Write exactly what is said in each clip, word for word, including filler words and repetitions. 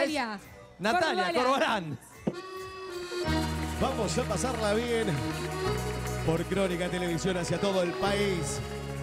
Natalia. Natalia Corbalán. Vamos a pasarla bien por Crónica Televisión hacia todo el país.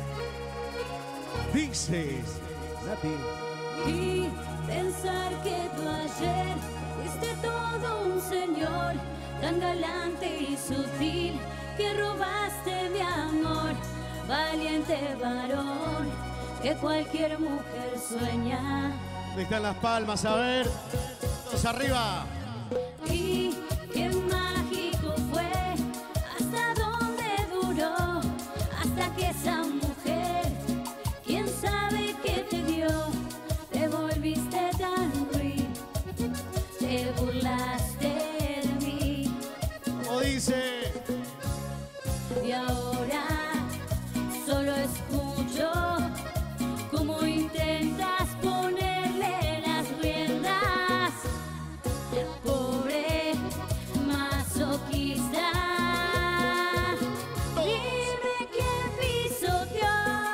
Dices, Nati. Y pensar que tú ayer fuiste todo un señor, tan galante y sutil, que robaste mi amor, valiente varón, que cualquier mujer sueña. ¿Dónde están las palmas? A ver, todos arriba. Y qué mágico fue, hasta dónde duró, hasta que esa mujer, quién sabe qué te dio, te volviste tan ruin, te burlaste de mí. Como dice. Y ahora solo escucho cómo intentas ponerle las riendas. Pobre masoquista. Dime quién pisoteó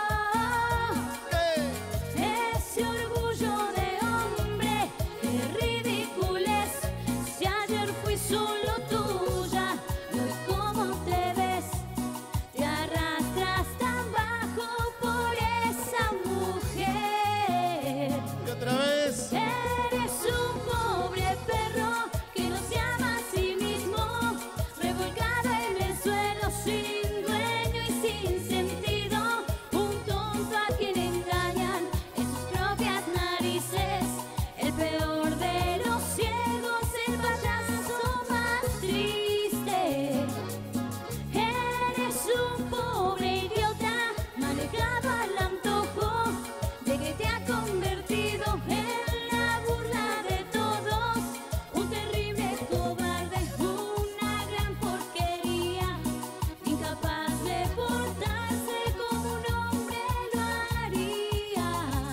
ese orgullo de hombre. Qué ridiculez, si ayer fui solo tuya, y hoy cómo te ves, te arrastras tan bajo por esa mujer. Y otra vez. Eres un pobre perro que no se ama a sí mismo, revolcado en el suelo sin dueño y sin sentido, un tonto a quien engañan en sus propias narices, el peor de los ciegos, el payaso más triste. Eres un pobre idiota manejado al antojo de que te ha convertido en la burla de todos, un terrible cobarde, una gran porquería, incapaz de portarse como un hombre lo haría.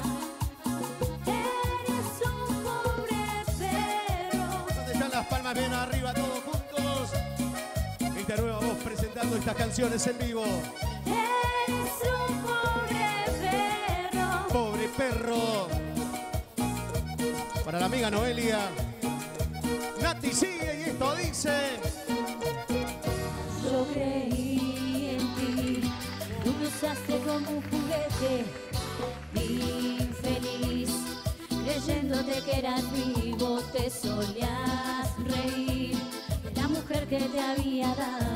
Eres un pobre perro. ¿Dónde están las palmas? Bien arriba, todos juntos. Esta nueva voz presentando estas canciones en vivo. Eres un pobre perro. Pobre perro. Para la amiga Noelia. Nati sigue y esto dice. Yo creí en ti, tú me usaste como un juguete, infeliz, creyéndote que eras vivo, te solías reír de la mujer que te había dado